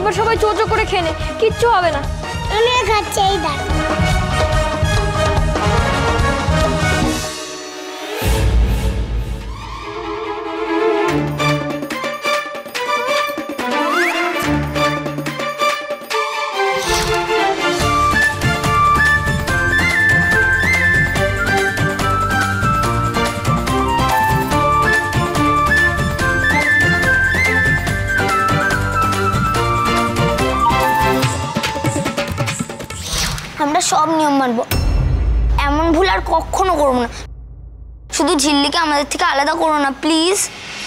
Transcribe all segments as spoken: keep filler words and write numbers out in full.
এবার সবাই চো চো করে খেয়ে নে, কিচ্ছু হবে না। আমি খাচ্ছি, এই দেখ। আমরা সব নিয়ম মানবো, এমন ভুল আর কখনো করবো না। শুধু ঝিল্লিকে আমাদের থেকে আলাদা করো না প্লিজ।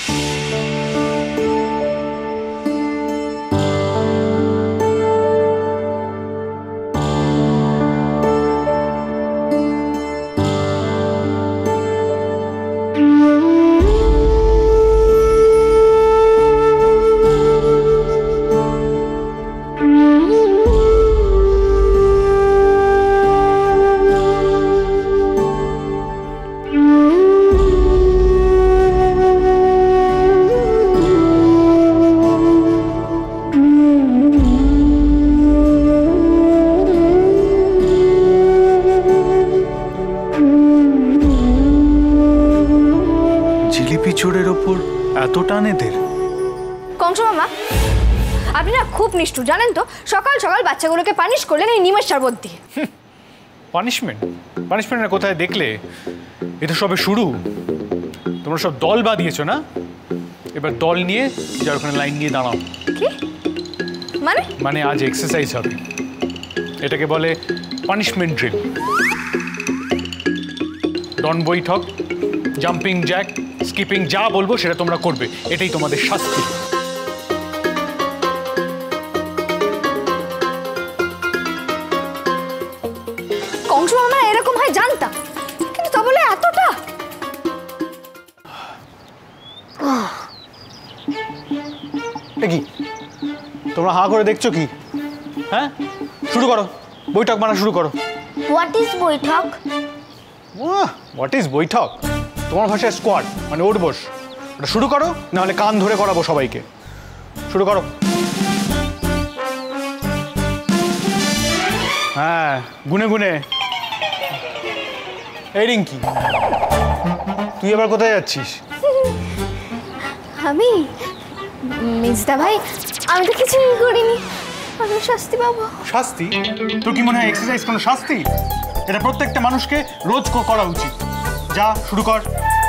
জিলিপি চোরের ওপর এত টান এদের? কংস মামা, আপনি না খুব নিষ্ঠুর জানেন তো। সকাল সকাল বাচ্চাগুলোকে পানিশ করলেন এই নিমেষ শরবত দিয়ে। পানিশমেন্ট পানিশমেন্ট কোথায় দেখলে? এটা সবে শুরু। তোমরা সব দল বাঁধিয়েছো না, এবার দল নিয়ে যার ওখানে লাইন দিয়ে দাঁড়াও। কি মানে? মানে আজ এক্সারসাইজ হবে, এটাকে বলে পানিশমেন্ট ড্রিল। ডন বৈঠক, জাম্পিং জ্যাক, স্কিপিং, যা বলবো সেটা তোমরা করবে, এটাই তোমাদের শাস্তি। কংস মামা এরকম হয় জানতাম, কিন্তু তা বলে এতটা? কি তোমরা হাঁ করে দেখছো কি? হ্যাঁ, শুরু করো, বৈঠক বানা শুরু করো। What is baithak? What is baithak? তোমার ভাষায় স্কোয়াড, মানে ওঠ বস। ওটা শুরু করো, নাহলে কান ধরে করাবো সবাইকে। শুরু করো। হ্যাঁ, গুনে গুনে। এই রিঙ্কি, তুই এবার কোথায় যাচ্ছিস? আমি মিজদা ভাই, আমি তো কিছুই করিনি, আমি শাস্তি পাবো। শাস্তি? তোর কি মনে হয় এক্সারসাইজ কোনো শাস্তি? এটা প্রত্যেকটা মানুষকে রোজ করা উচিত। যা, শুরু কর।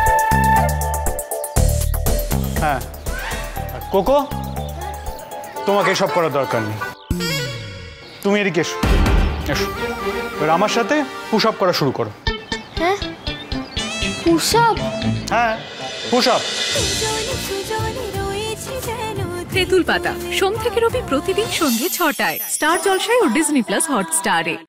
হ্যাঁ, কোকো, তোমাকে এসব করার দরকার নেই। তুমি এদিকে এসো, এসো। এবার আমার সাথে পুশ আপ করা শুরু করো। হ্যাঁ, পুশ আপ? হ্যাঁ, পুশ আপ। তেঁতুল পাতা সোম থেকে রবি প্রতিদিন সন্ধ্যে ছটায় স্টার জলসায় ও ডিজনি প্লাস হটস্টারে।